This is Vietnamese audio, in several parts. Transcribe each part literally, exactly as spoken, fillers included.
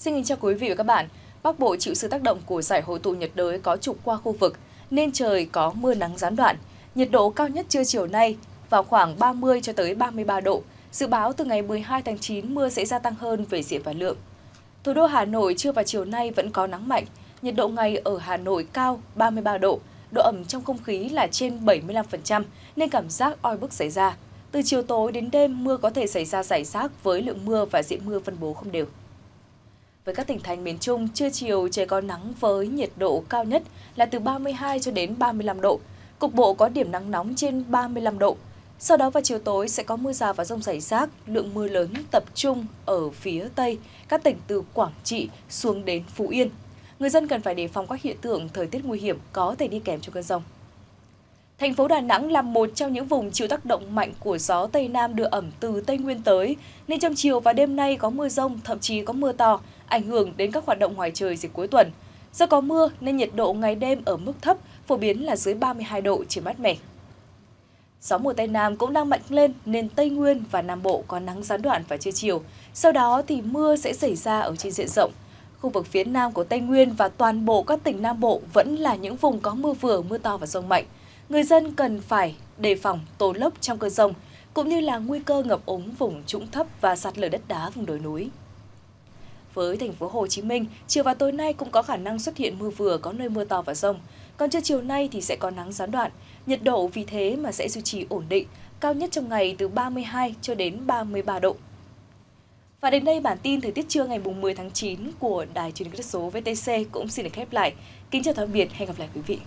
Xin kính chào quý vị và các bạn. Bắc Bộ chịu sự tác động của giải hội tụ nhiệt đới có trục qua khu vực nên trời có mưa nắng gián đoạn. Nhiệt độ cao nhất trưa chiều nay vào khoảng ba mươi cho tới ba mươi ba độ. Dự báo từ ngày mười hai tháng chín mưa sẽ gia tăng hơn về diện và lượng. Thủ đô Hà Nội trưa và chiều nay vẫn có nắng mạnh. Nhiệt độ ngày ở Hà Nội cao ba mươi ba độ. Độ ẩm trong không khí là trên bảy mươi lăm phần trăm nên cảm giác oi bức xảy ra. Từ chiều tối đến đêm mưa có thể xảy ra rải rác với lượng mưa và diện mưa phân bố không đều. Với các tỉnh thành miền Trung, trưa chiều trời có nắng với nhiệt độ cao nhất là từ ba mươi hai cho đến ba mươi lăm độ. Cục bộ có điểm nắng nóng trên ba mươi lăm độ. Sau đó vào chiều tối sẽ có mưa rào và dông rải rác, lượng mưa lớn tập trung ở phía Tây, các tỉnh từ Quảng Trị xuống đến Phú Yên. Người dân cần phải đề phòng các hiện tượng thời tiết nguy hiểm có thể đi kèm trong cơn dông. Thành phố Đà Nẵng là một trong những vùng chịu tác động mạnh của gió Tây Nam đưa ẩm từ Tây Nguyên tới, nên trong chiều và đêm nay có mưa dông, thậm chí có mưa to, ảnh hưởng đến các hoạt động ngoài trời dịp cuối tuần. Do có mưa nên nhiệt độ ngày đêm ở mức thấp, phổ biến là dưới ba mươi hai độ, chỉ mát mẻ. Gió mùa Tây Nam cũng đang mạnh lên nên Tây Nguyên và Nam Bộ có nắng gián đoạn vào trưa chiều. Sau đó thì mưa sẽ xảy ra ở trên diện rộng. Khu vực phía Nam của Tây Nguyên và toàn bộ các tỉnh Nam Bộ vẫn là những vùng có mưa vừa, mưa to và dông mạnh. Người dân cần phải đề phòng tố lốc trong cơn dông, cũng như là nguy cơ ngập úng vùng trũng thấp và sạt lở đất đá vùng đồi núi. Với thành phố Hồ Chí Minh, chiều và tối nay cũng có khả năng xuất hiện mưa vừa, có nơi mưa to và dông. Còn trưa chiều nay thì sẽ có nắng gián đoạn, nhiệt độ vì thế mà sẽ duy trì ổn định, cao nhất trong ngày từ ba mươi hai cho đến ba mươi ba độ. Và đến đây bản tin thời tiết trưa ngày mười tháng chín của Đài Truyền hình Kỹ thuật số vê tê xê cũng xin được khép lại. Kính chào tạm biệt, hẹn gặp lại quý vị.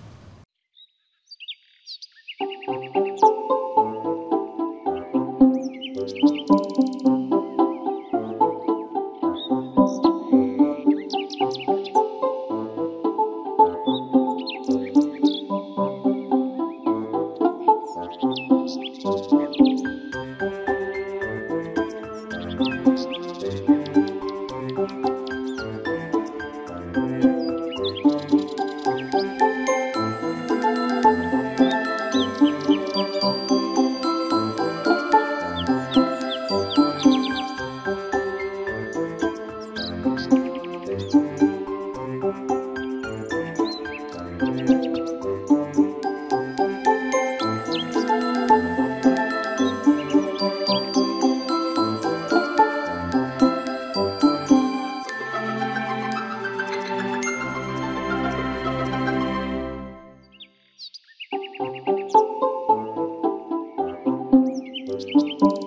Thank you.